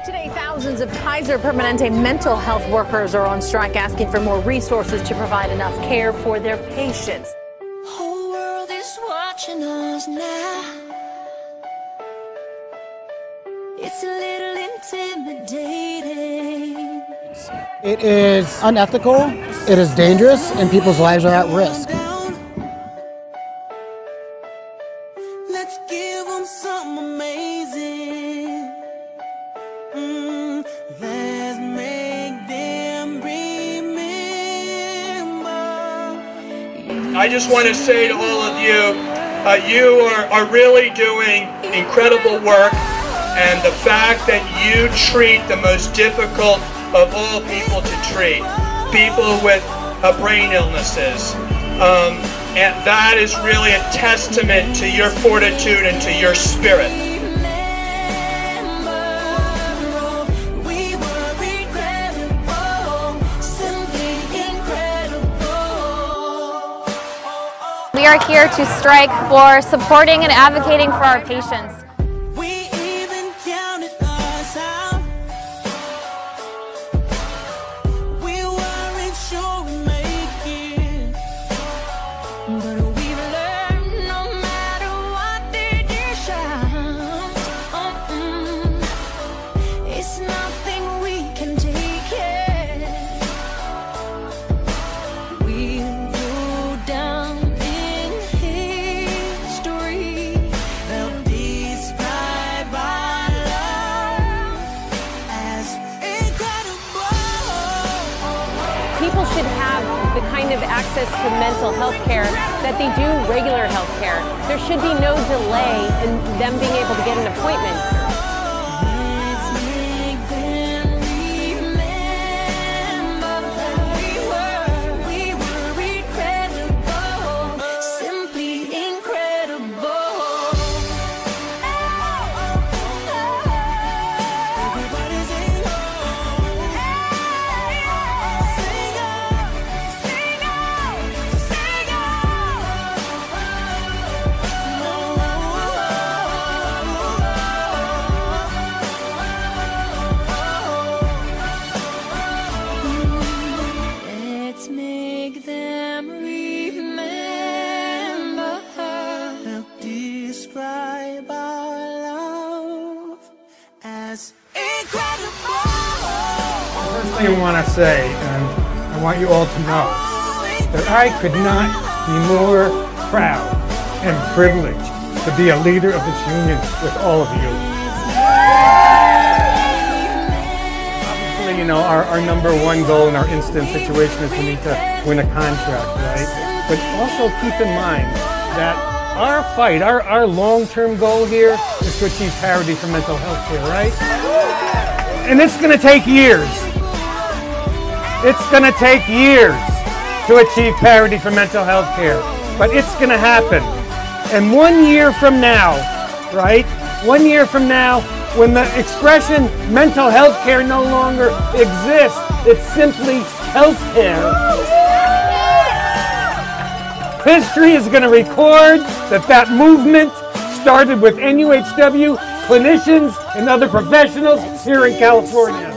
Today, thousands of Kaiser Permanente mental health workers are on strike asking for more resources to provide enough care for their patients. The whole world is watching us now. It's a little intimidating. It is unethical, it is dangerous, and people's lives are at risk. Let's give them something amazing. Let's make them remember. I just want to say to all of you, you are really doing incredible work, and the fact that you treat the most difficult of all people to treat, people with brain illnesses, and that is really a testament to your fortitude and to your spirit. We are here to strike for supporting and advocating for our patients. We even counted us out. We weren't sure we'd make it, but we've learned no matter what they dish out. It's nothing we can take it. We'll go down People should have the kind of access to mental health care that they do regular health care. There should be no delay in them being able to get an appointment. Describe our love as incredible. First thing I want to say, and I want you all to know, that I could not be more proud and privileged to be a leader of this union with all of you. Obviously, you know, our number one goal in our instant situation is we need to win a contract, right? But also keep in mind that our fight, our long-term goal here is to achieve parity for mental health care, right? And it's going to take years. It's going to take years to achieve parity for mental health care, but it's going to happen. And 1 year from now, right? 1 year from now, when the expression mental health care no longer exists, it's simply health care. History is going to record that movement started with NUHW, clinicians, and other professionals here in California.